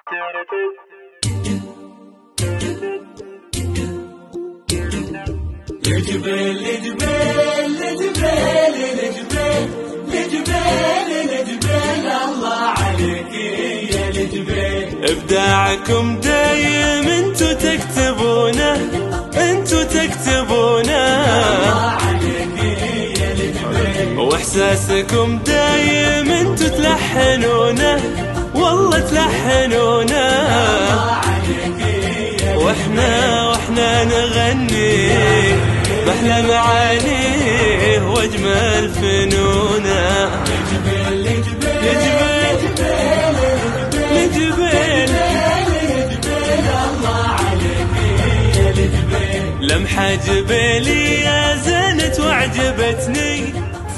لجبال لجبال لجبال لجبال لجبال لجبال الله عليك يا لجبال. ابداعكم دايم انتو تكتبونه، انتو تكتبونه الله عليك يا لجبال. واحساسكم دايم انتو تلحنونه، والله تلحنونه. الله عليك يا لجبال. واحنا نغني بأحلى معانيه واجمل فنونه. لجبال لجبال لجبال لجبال لجبال الله عليك يا لجبال. لمحة جبالية زنت وعجبتني.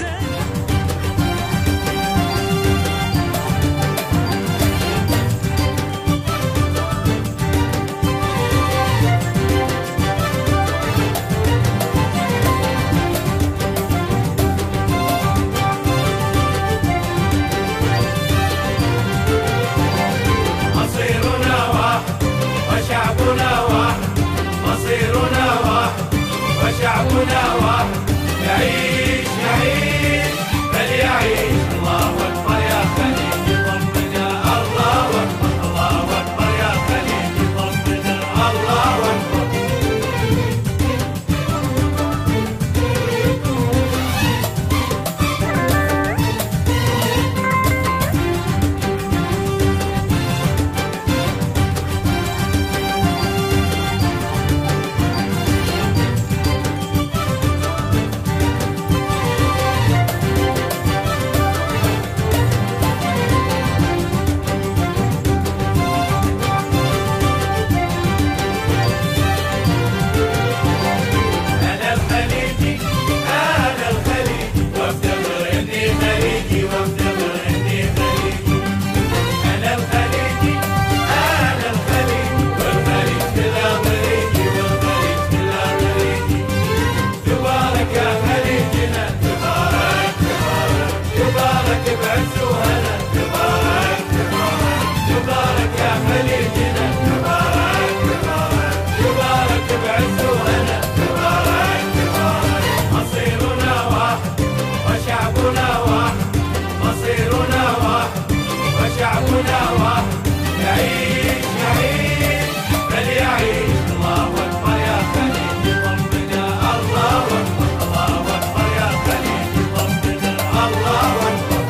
شعبنا واحد، يعيش يعيش بل يعيش. الله أكبر يا خليج ضمنا، الله أكبر الله أكبر يا خليج ضمنا، الله أكبر. شعبنا واحد، يعيش يعيش بل يعيش. الله أكبر يا خليج ضمنا، الله أكبر الله أكبر يا خليج ضمنا، الله أكبر.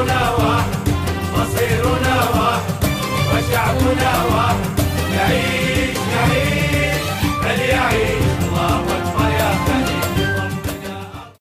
شعبنا واحد وشعبنا واحد، يعيش